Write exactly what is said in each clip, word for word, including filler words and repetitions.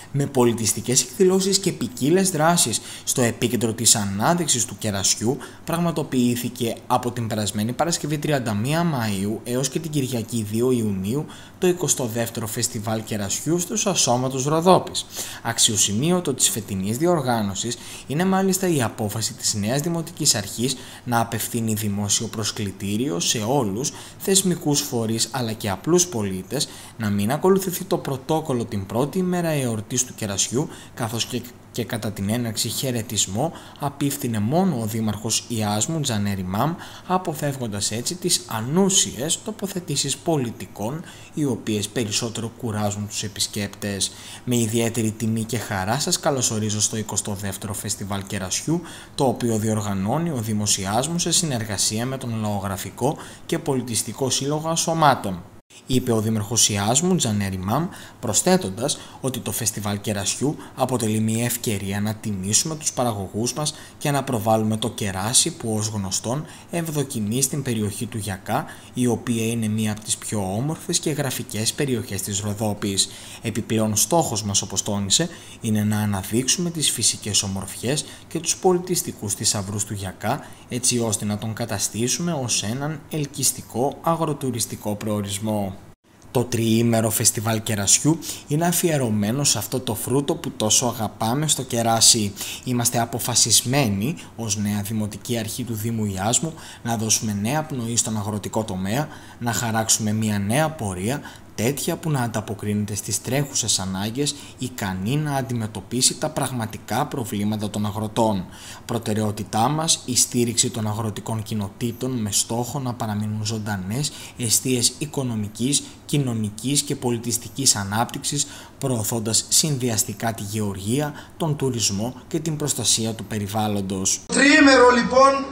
με πολιτιστικές εκδηλώσεις και ποικίλες δράσεις. Στο επίκεντρο της ανάδειξης του κερασιού πραγματοποιήθηκε από την περασμένη Παρασκευή τριάντα μία Μαΐου έως και την Κυριακή δύο Ιουνίου το εικοστό δεύτερο Φεστιβάλ Κερασιού στους Ασώματους Ροδόπης. Αξιοσημείωτο της φετινής διοργάνωσης είναι μάλιστα η απόφαση της νέας Δημοτικής Αρχής να απευθύνει δημόσιο προσκλητήριο σε όλους, θεσμικούς φορείς αλλά και απλούς πολίτες, να μην ακολουθηθεί το πρωτόκολλο την πρώτη ημέρα εορτής του κερασιού, καθώς και, και κατά την έναρξη χαιρετισμό απίφθινε μόνο ο Δήμαρχος Ιάσμου Τζανέρ Ιμάμ, αποφεύγοντας έτσι τις ανούσιες τοποθετήσεις πολιτικών, οι οποίες περισσότερο κουράζουν τους επισκέπτες. Με ιδιαίτερη τιμή και χαρά σας καλωσορίζω στο εικοστό δεύτερο Φεστιβάλ Κερασιού, το οποίο διοργανώνει ο Δήμος Ιάσμου σε συνεργασία με τον Λαογραφικό και Πολιτιστικό Σύλλογο Ασωμάτων, είπε ο Δήμαρχος Ιάσμου Τζανέρ Ιμάμ, προσθέτοντας ότι το Φεστιβάλ Κερασιού αποτελεί μια ευκαιρία να τιμήσουμε τους παραγωγούς μας και να προβάλλουμε το κεράσι που ως γνωστόν ευδοκιμεί στην περιοχή του Γιακά, η οποία είναι μία από τις πιο όμορφες και γραφικές περιοχές της Ροδόπης. Επιπλέον στόχος μας, όπως τόνισε, είναι να αναδείξουμε τις φυσικές ομορφιές και τους πολιτιστικούς θησαυρούς του Γιακά, έτσι ώστε να τον καταστήσουμε ως έναν ελκυστικό αγροτουριστικό προορισμό. Το τριήμερο Φεστιβάλ Κερασιού είναι αφιερωμένο σε αυτό το φρούτο που τόσο αγαπάμε στο κεράσι. Είμαστε αποφασισμένοι ως νέα Δημοτική Αρχή του Δήμου Ιάσμου να δώσουμε νέα πνοή στον αγροτικό τομέα, να χαράξουμε μια νέα πορεία, τέτοια που να ανταποκρίνεται στις τρέχουσες ανάγκες, ικανή να αντιμετωπίσει τα πραγματικά προβλήματα των αγροτών. Προτεραιότητά μας η στήριξη των αγροτικών κοινοτήτων με στόχο να παραμείνουν ζωντανές εστίες οικονομικής, κοινωνικής και πολιτιστικής ανάπτυξης, προωθώντας συνδυαστικά τη γεωργία, τον τουρισμό και την προστασία του περιβάλλοντος. Το τριήμερο λοιπόν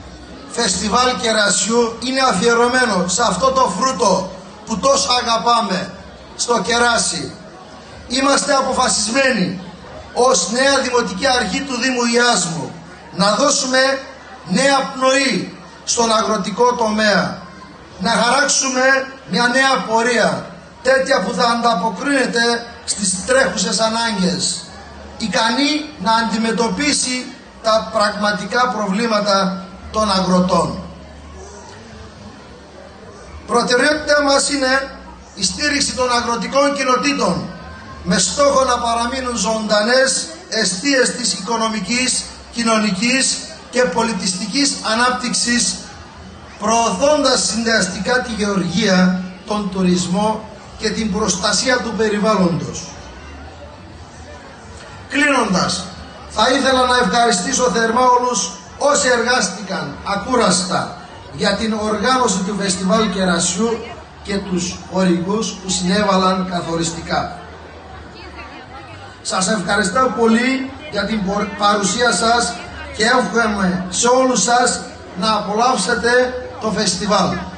Φεστιβάλ Κερασιού είναι αφιερωμένο σε αυτό το φρούτο που τόσο αγαπάμε, στο κεράσι. Είμαστε αποφασισμένοι ως νέα Δημοτική Αρχή του Δήμου Ιάσμου να δώσουμε νέα πνοή στον αγροτικό τομέα, να χαράξουμε μια νέα πορεία, τέτοια που θα ανταποκρίνεται στις τρέχουσες ανάγκες, ικανή να αντιμετωπίσει τα πραγματικά προβλήματα των αγροτών. Προτεραιότητά μας είναι η στήριξη των αγροτικών κοινοτήτων με στόχο να παραμείνουν ζωντανές εστίες της οικονομικής, κοινωνικής και πολιτιστικής ανάπτυξης, προωθώντας συνδυαστικά τη γεωργία, τον τουρισμό και την προστασία του περιβάλλοντος. Κλείνοντας, θα ήθελα να ευχαριστήσω θερμά όλους όσοι εργάστηκαν ακούραστα για την οργάνωση του Φεστιβάλ Κερασιού και τους χορηγούς που συνέβαλαν καθοριστικά. Σας ευχαριστώ πολύ για την παρουσία σας και εύχομαι σε όλους σας να απολαύσετε το φεστιβάλ.